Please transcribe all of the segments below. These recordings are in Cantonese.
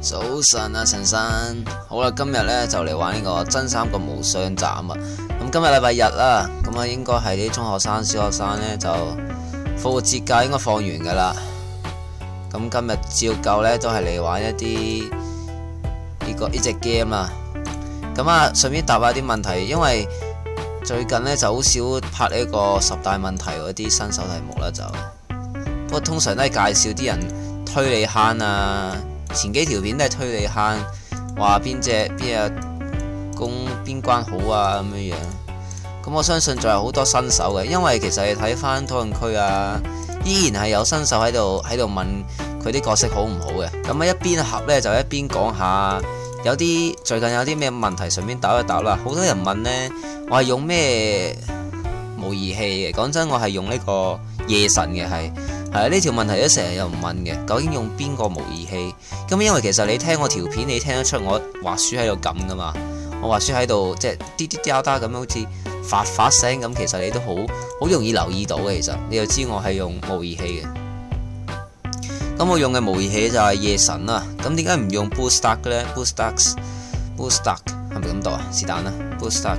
早晨啊，陳生，好啦，今日呢就嚟玩呢個真三國無雙斬啊！咁今日禮拜日啦，咁啊應該係啲中學生、小學生呢就復活節假應該放完噶啦。咁今日照舊呢都係嚟玩一啲呢隻 game 啦。咁啊，順便答下啲問題，因為最近呢就好少拍呢個10大問題嗰啲新手題目啦，就不過通常都係介紹啲人推理坑啊。前幾條片都係推理坑，話邊日攻邊關好啊咁樣樣。咁我相信仲有好多新手嘅，因為其實你睇翻討論區啊，依然係有新手喺度問佢啲角色好唔好嘅。咁啊一邊合呢，就一邊講下最近有啲咩問題，順便答一答啦。好多人問呢，我係用咩模擬器嘅？講真，我係用呢個夜神嘅係呢條問題都成日有人問嘅，究竟用邊個模擬器？咁因為其實你聽我條片，你聽得出我滑鼠喺度撳噶嘛，我滑鼠喺度即係滴滴嗒嗒咁樣，好似發聲咁，其實你都好容易留意到嘅。其實你就知我係用模擬器嘅。咁我用嘅模擬器就係夜神啦。咁點解唔用 BlueStack 嘅呢？ BlueStack 係咪咁讀啊？是但啦 BlueStack。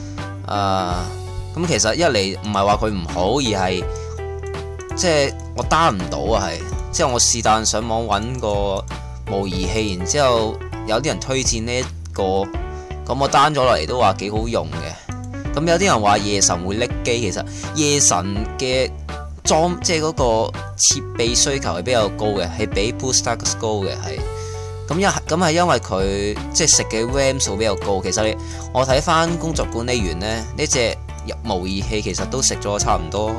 咁其實一嚟唔係話佢唔好，而係即係我 down 唔到啊，係即係我是但上網揾個模擬器，然之後有啲人推薦呢一個，咁我 down 咗落嚟都話幾好用嘅。咁有啲人話夜神會拎機，其實夜神嘅即係嗰個設備需求係比較高嘅，係比 BlueStack 高嘅係。咁係因為佢即係食嘅 RAM 數比較高。其實我睇翻工作管理員呢隻模擬器其實都食咗差唔多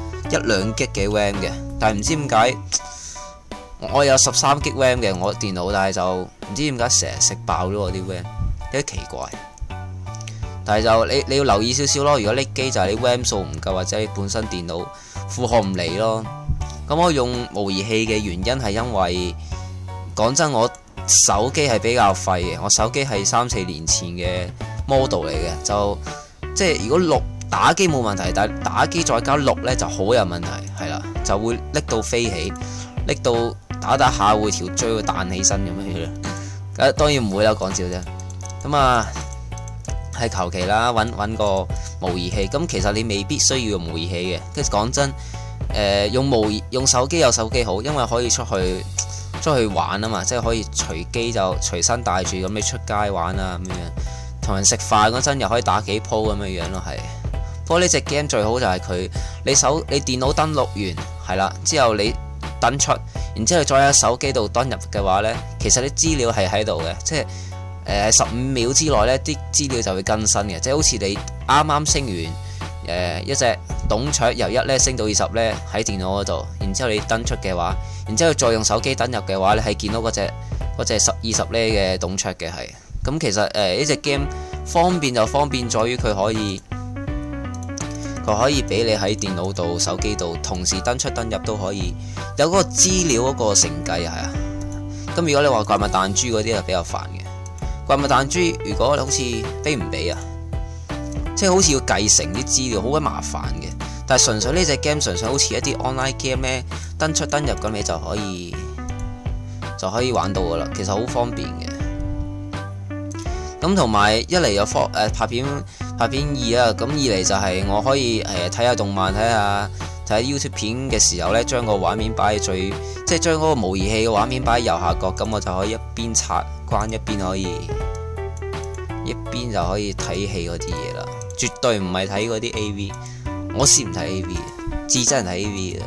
1-2 GB 嘅 RAM 嘅，但係唔知點解我有13 GB RAM 嘅我電腦，但係就唔知點解成日食爆咗我啲 RAM， 有啲奇怪。但係就你要留意少少咯，如果拎機就係你 RAM 數唔夠，或者你本身電腦負荷唔嚟咯。咁我用模擬器嘅原因係因為講真，我手機係比較廢嘅，我手機係3-4年前嘅 model 嚟嘅，就即係如果打機冇問題，但係打機再加錄呢就好有問題，係啦，就會拎到飛起，拎到打下會條錐會彈起身咁樣。當然唔會啦，講笑啫。咁啊係求其啦，揾個模擬器。咁其實你未必需要用模擬器嘅。跟住講真，用手機有手機好，因為可以出去玩啊嘛，即係可以隨機就隨身帶住咁你出街玩啊咁樣，同人食飯嗰陣又可以打幾鋪咁樣咯，係。不過呢隻 game 最好就係佢你電腦登錄完係啦，之後你登出，然之後再喺手機度登入嘅話呢，其實啲資料係喺度嘅，即係15秒之內呢啲資料就會更新嘅，即係好似你啱啱升完一隻董卓由1呢升到20呢喺電腦嗰度，然之後你登出嘅話，然之後再用手機登入嘅話，你係見到嗰隻20呢嘅董卓嘅係。咁其實呢隻 game 方便就方便在於佢可以俾你喺電腦度、手機度同時登出登入都可以，有嗰個資料嗰個承繼係啊。咁如果你話怪物彈珠嗰啲就比較煩嘅，怪物彈珠如果好似俾唔俾啊，即係好似要繼承啲資料，好鬼麻煩嘅。但係純粹呢隻 game 純粹好似一啲 online game 呢，登出登入咁你就可以玩到噶啦，其實好方便嘅。咁同埋一嚟有拍片2啦，咁二嚟就係我可以睇下動漫，睇下 YouTube 片嘅時候呢，將個畫面擺喺即係將嗰個模擬器嘅畫面擺喺右下角，咁我就可以一邊拆關一邊就可以睇戲嗰啲嘢啦。絕對唔係睇嗰啲 AV， 我先唔睇 AV 嘅，至真係睇 AV 嘅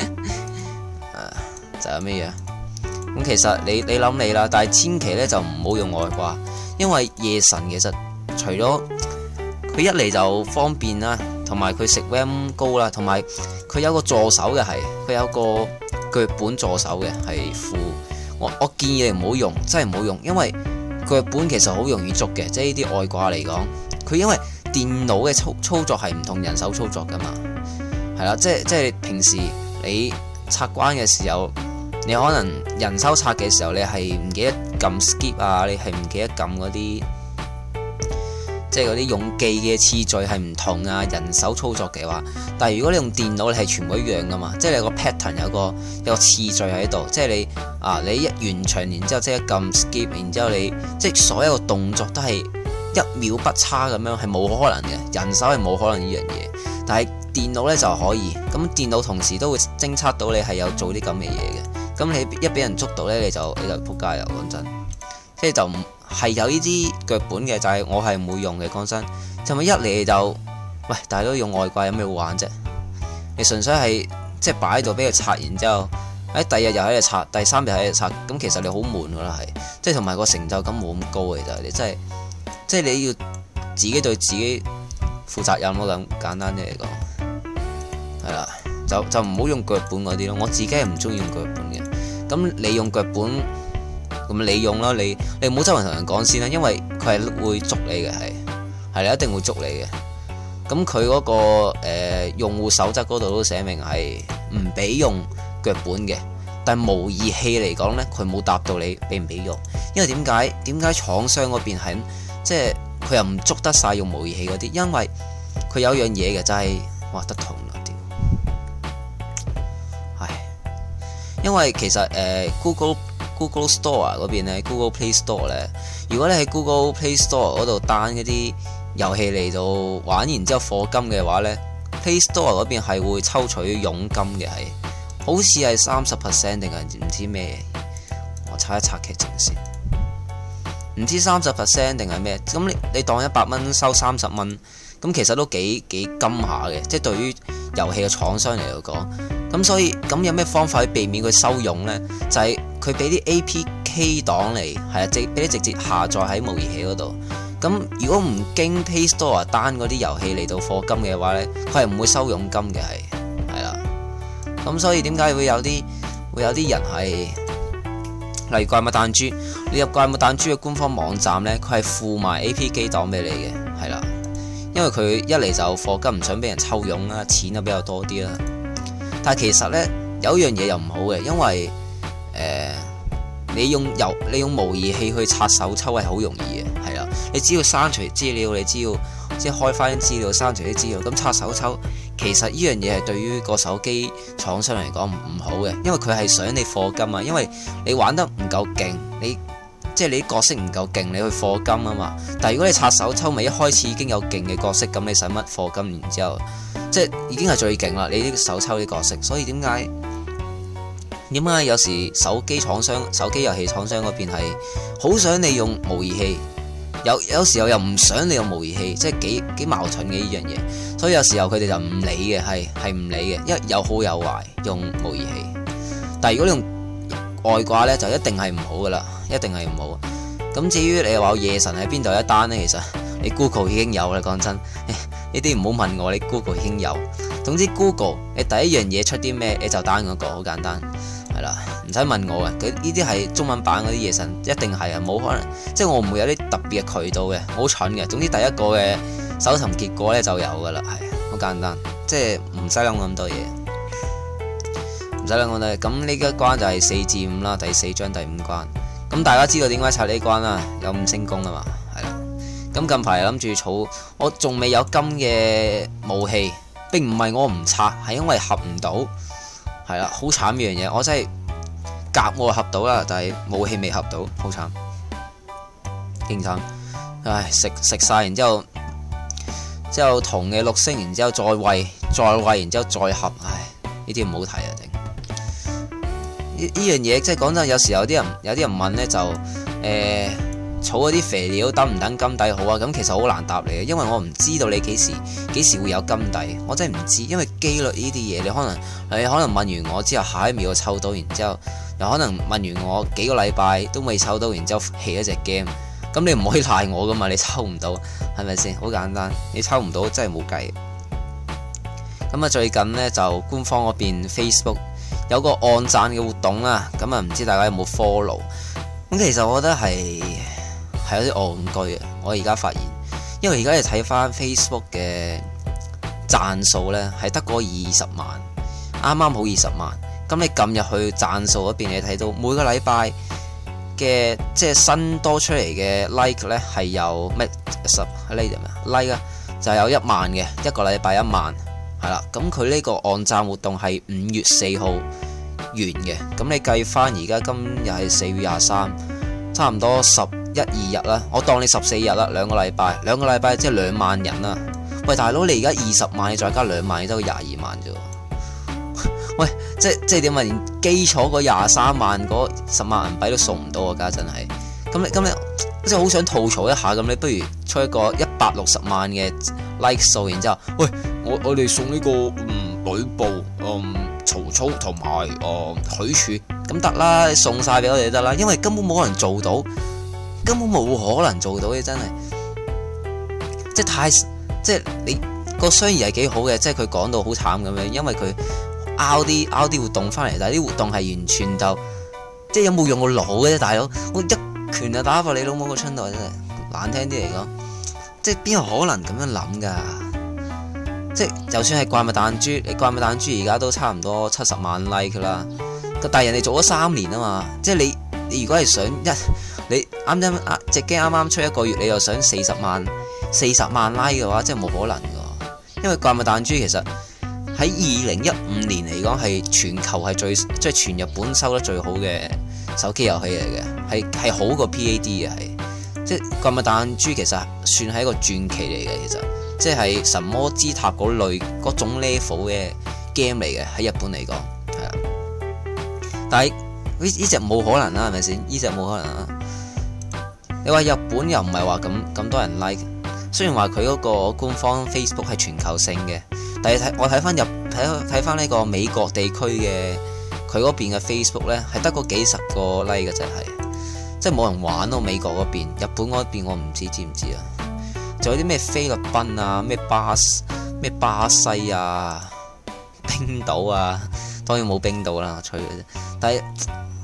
就係咩嘢？咁其實你諗你啦，但係千祈呢就唔好用外掛，因為夜神其實除咗佢一嚟就方便啦，同埋佢食 RAM 高啦，同埋佢有個助手嘅，係佢有個腳本助手嘅係副。我建議你唔好用，真係唔好用，因為腳本其實好容易捉嘅，即係呢啲外掛嚟講，佢因為電腦嘅操作係唔同人手操作噶嘛，係啦，即係平時你拆關嘅時候，你可能人手拆嘅時候，你係唔記得撳 skip 啊，你係唔記得撳嗰啲即係嗰啲用記嘅次序係唔同啊，人手操作嘅話，但係如果你用電腦，你係全部一樣噶嘛，即係你有個 pattern 有個次序喺度，即係你一完場，然之後即刻撳 skip， 然之後你即係所有嘅動作都係一秒不差咁樣，係冇可能嘅，人手係冇可能呢樣嘢，但係電腦呢就可以，咁電腦同時都會偵測到你係有做啲咁嘅嘢嘅，咁你一俾人捉到呢，你就仆街啦，講真，即係就唔係有呢啲腳本嘅，就係我係唔會用嘅，講真，就咪一嚟就喂，大佬用外掛有咩好玩啫？你純粹係即係擺喺度俾佢刷，然之後喺第二日又喺度刷，第三日喺度刷，咁其實你好悶噶啦，係即係同埋個成就感冇咁高嘅，就係你真係即係你要自己對自己負責任咯，咁簡單啲嚟講，係啦，就唔好用腳本嗰啲咯，我自己係唔中意用腳本嘅，咁你用腳本。咁你用啦，你唔好周圍同人講先啦，因為佢係會捉你嘅，係你一定會捉你嘅。咁佢嗰個用戶守則嗰度都寫明係唔俾用腳本嘅，但係模擬器嚟講呢，佢冇答到你俾唔俾用，因為點解廠商嗰邊係即係佢又唔捉得晒用模擬器嗰啲，因為佢有樣嘢嘅就係哇得痛啦屌，因為其實Google Store 嗰邊咧 ，Google Play Store 咧，如果你喺 Google Play Store 嗰度 down 嗰啲遊戲嚟到玩，然之後課金嘅話咧 ，Play Store 嗰邊係會抽取佣金嘅，係好似係30%定係唔知咩，我查一查劇情先，唔知30%定係咩？咁你當100蚊收30蚊，咁其實都幾金下嘅，即係對於遊戲嘅廠商嚟到講，咁所以咁有咩方法去避免佢收佣呢？就係佢俾啲 APK 檔嚟，係啊，俾你直接下載喺模擬器嗰度。咁如果唔經 Play Store down嗰啲遊戲嚟到課金嘅話呢，佢係唔會收佣金嘅，係啦。咁所以點解會有啲人係，例如怪物彈珠，你入怪物彈珠嘅官方網站呢，佢係附埋 APK 檔俾你嘅，係啦。因為佢一嚟就課金，唔想俾人抽佣啦，錢就比較多啲啦。但係其實呢，有一樣嘢又唔好嘅，因為你用模擬器去刷手抽係好容易嘅，係啦。你只要刪除資料，你只要即係開翻啲資料，刪除啲資料，咁刷手抽其實呢樣嘢係對於個手機廠商嚟講唔好嘅，因為佢係想你課金啊，因為你玩得唔夠勁，即係你啲角色唔夠勁，你去課金啊嘛。但係如果你刷手抽，咪一開始已經有勁嘅角色，咁你使乜課金？然之後即係已經係最勁啦，你啲手抽啲角色。所以點解有時手機遊戲廠商嗰邊係好想你用模擬器，有時候又唔想你用模擬器，即係幾矛盾嘅呢樣嘢。所以有時候佢哋就唔理嘅，係唔理嘅，因為有好有壞用模擬器。但係如果你用外掛呢，就一定係唔好噶啦，一定係唔好。咁至於你話有夜神喺邊度一單呢？其實你 Google 已經有啦，講真，呢啲唔好問我，你 Google 已經有。總之 Google 你第一樣嘢出啲咩，你就 down 嗰個，好簡單，係啦，唔使問我嘅。佢呢啲係中文版嗰啲夜神，一定係啊，冇可能，即係我唔會有啲特別嘅渠道嘅，好蠢嘅。總之第一個嘅搜尋結果呢就有噶啦，係好簡單，即係唔使諗咁多嘢，唔使諗咁多嘢。咁呢一關就係4至5啦，第4章第5關。咁大家知道點解拆呢關啦？有5星功啊嘛，係啦。咁近排諗住儲，我仲未有金嘅武器，並唔係我唔拆，係因為合唔到，係啦，好慘呢樣嘢。我真係甲我合到啦，但係武器未合到，好慘，勁慘。唉，食晒，然之後銅嘅6星，然之後再餵，然之後再合，唉，呢啲唔好睇啊！呢樣嘢即係講真，有時有啲人問呢，就儲嗰啲肥料等唔等金底好啊？咁其實好難答你嘅，因為我唔知道你幾時會有金底，我真係唔知，因為機率呢啲嘢，你可能問完我之後下一秒就抽到，然之後又可能問完我幾個禮拜都未抽到，然之後棄咗隻 game， 咁你唔可以賴我噶嘛？你抽唔到係咪先？好簡單，你抽唔到真係冇計。咁啊，最近呢，就官方嗰邊 Facebook 有個按讚嘅活動啦，咁啊唔知大家有冇 follow？ 咁其實我覺得係有啲戇居嘅。我而家發現，因為而家你睇翻 Facebook 嘅讚數呢，係得嗰20萬，啱啱好20萬。咁你撳入去讚數嗰邊，你睇到每個禮拜嘅即係新多出嚟嘅 like 呢係有咩like 啊，就有1萬嘅，一個禮拜1萬係啦。咁佢呢個按讚活動係5月4號完嘅，咁你計翻而家今日係4月23，差唔多11、2日啦，我當你14日啦，兩個禮拜即係2萬人啦。喂大佬，你而家20萬，你再加2萬，你都22萬啫。喂，即係點啊？連基礎嗰23萬嗰10萬銀幣都送唔到啊！家真係，咁你即係好想吐槽一下，咁你不如出一個160萬嘅 like 數，然之後，喂，我哋送呢個呂布、曹操同埋許褚咁得啦，你送晒俾我哋得啦，因為根本冇可能做到，根本冇可能做到嘅，真係，即係你個商業係幾好嘅，即係佢講到好慘咁樣，因為佢拗啲活動翻嚟，但係啲活動係完全就即係有冇用過腦嘅啫，大佬，我一拳就打爆你老母個春袋，真係難聽啲嚟講，即係邊有可能咁樣諗㗎？即係就算係怪物彈珠，你怪物彈珠而家都差唔多70萬 like 啦，但係人哋做咗3年啊嘛，即係你如果係想你啱隻 game 啱出1個月，你又想40萬 like 嘅話，真係冇可能㗎，因為怪物彈珠其實喺2015年嚟講係全球係即係全日本收得最好嘅手機遊戲嚟嘅，係好過 PAD 嘅，係即係怪物彈珠其實算係一個傳奇嚟嘅，其實即係神魔之塔嗰類嗰種 level 嘅 game 嚟嘅，喺日本嚟講係啊，但係呢隻冇可能啦，係咪先？呢隻冇可能啦。你話日本又唔係話咁多人 like， 雖然話佢嗰個官方 Facebook 係全球性嘅。但係我睇翻呢個美國地區嘅佢嗰邊嘅 Facebook 呢，係得嗰幾十個 like 嘅啫，即係冇人玩咯。美國嗰邊，日本嗰邊我唔知唔知啊？仲有啲咩菲律賓啊、咩巴西啊、冰島啊，當然冇冰島啦，我吹嘅啫。但係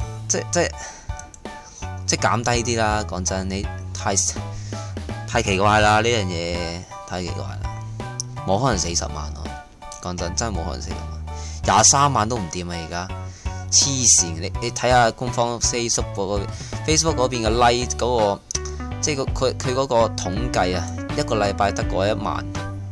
即係減低啲啦，講真，你太奇怪啦，呢樣嘢太奇怪啦，冇可能40萬咯。講真，真係冇可能40萬，23萬都唔掂啊！而家黐線，你睇下官方 Facebook 嗰邊嘅 like 嗰個，即係佢嗰個統計啊，一個禮拜得嗰1萬，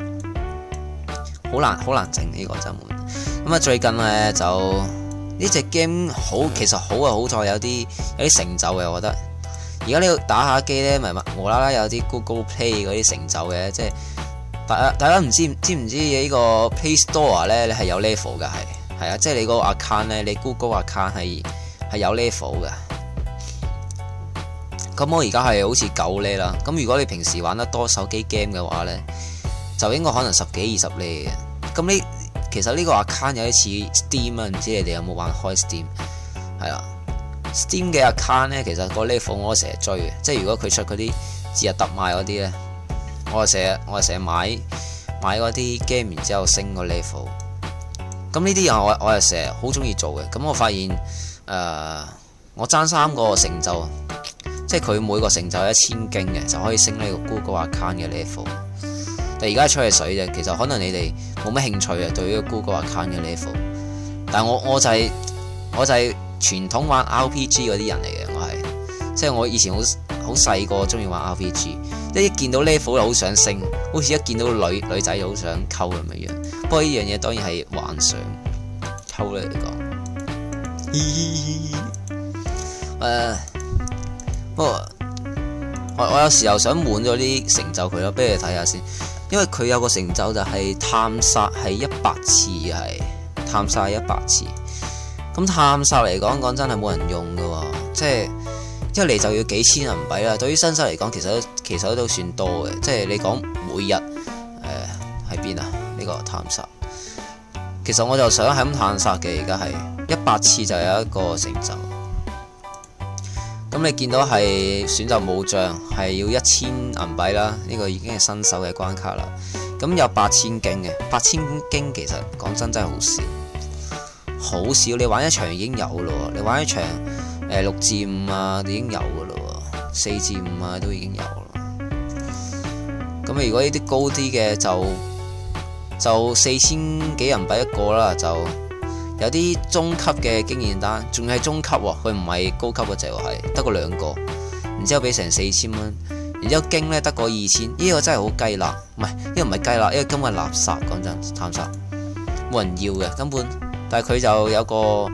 好難整呢個真係。咁啊，最近咧就呢隻 game 好，其實好啊，好在有啲成就嘅，我覺得。而家你打下機咧，咪無啦啦有啲 Google Play 嗰啲成就嘅，即係。大家唔知呢個 Play Store 咧，你係有 level 嘅，係啊，即係你嗰個 account 咧，你 Google account 係有 level 嘅。咁我而家係好似9 level 啦。咁如果你平時玩得多手機 game 嘅話咧，就應該可能10幾20 level 嘅。咁其實呢個 account 有啲似 Steam 啊，唔知你哋有冇玩開 Steam？ 係啊 ，Steam 嘅 account 咧，其實個 level 我都成日追嘅，即係如果佢出嗰啲節日特賣嗰啲咧。我成日買嗰啲 game， 然之後升個 level。咁呢啲嘢我係成日好中意做嘅。咁我發現我爭3個成就，即係佢每個成就1000經嘅，就可以升呢個 Google account 嘅 level。但而家吹係水啫，其實可能你哋冇乜興趣啊，對於 Google account 嘅 level。但係我就係傳統玩 RPG 嗰啲人嚟嘅，我係即係我以前好細個中意玩 RPG。一見到 level 就好想升，好似一見到女仔就好想溝咁樣。不過呢樣嘢當然係幻想，溝嚟講。不過我有時候想滿咗啲成就佢咯，不如你睇下先。因為佢有個成就就係探索係100次，係探索係100次。咁探索嚟講真係冇人用㗎喎，即係。一嚟就要幾千銀幣啦，對於新手嚟講其實都算多嘅。即係你講每日喺邊啊？呢個探索，其實我就想係咁探索嘅。而家係100次就有一個成就。咁你見到係選擇武將係要1000銀幣啦，呢個已經係新手嘅關卡啦。咁有8000經嘅，8000經其實講真係好少，好少。你玩一場已經有咯，你玩一場。6至5啊，已經有噶咯，4至5啊都已經有啦。咁如果呢啲高啲嘅就4000幾銀幣一個啦，就有啲中級嘅經驗單，仲係中級喎，佢唔係高級嗰隻喎，係得個2個，然之後俾成4000蚊，然之後經呢得個2000，呢個真係好雞肋，唔係呢個唔係雞肋，呢個根本係垃圾，講真，探索冇人要嘅根本，但係佢就有個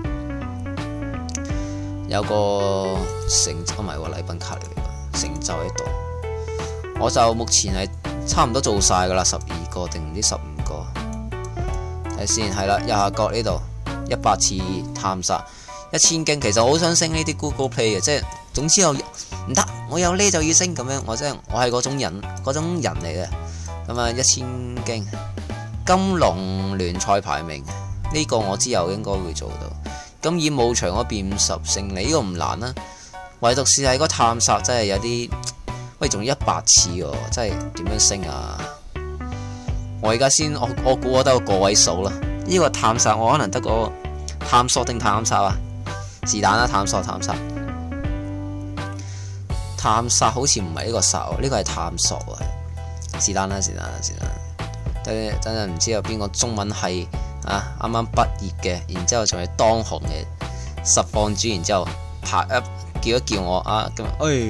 成就，唔係喎，禮品卡嚟嘅成就喺度，我就目前係差唔多做晒㗎啦，12個定唔知15個，睇先係啦，右下角呢度。100次探索1000經，其實我好想升呢啲 Google Play 嘅，即係總之我唔得，我有呢就要升咁樣，我係嗰種人嚟嘅。咁啊1000經金龍聯賽排名呢個我之後應該會做到。咁以武場嗰邊50勝利呢個唔難啦，唯獨是係個探索真係有啲，喂仲要100次喎，真係點樣升啊？我而家先我估我得個位數啦。呢個探索我可能得個探索定探索啊，是但啦，探索好似唔係呢個索，呢個係探索啊，是但啦。等陣唔知有邊個中文系啊啱啱畢業嘅，然之後仲係當紅嘅實況主，然之後叫一叫我啊咁，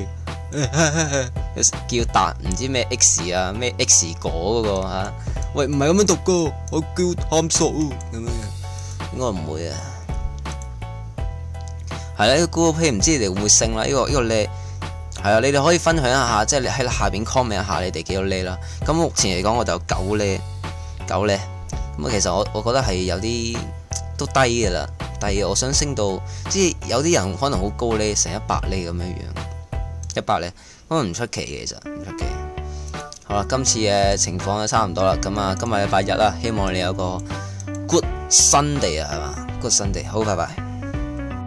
叫達唔知咩 X 啊咩 X 果嗰個嚇。喂，唔係咁樣讀噶，我叫探索咁樣，應該唔會啊。係啦，呢個 Google Play 唔知你哋會唔會升啦？呢個呢係啊，你哋可以分享一下，即係你喺下邊 comment 一下你哋幾多呢啦。咁目前嚟講，我就有9呢。咁啊，其實我覺得係有啲都低嘅啦，低我想升到，即係有啲人可能好高呢，成100呢咁樣，100呢，咁啊唔出奇嘅，其實唔出奇。好啦，今次嘅情況就差唔多啦，咁啊，今日禮拜日啦，希望你有個 Good Sunday 啊，係嘛？Good Sunday，好，拜拜。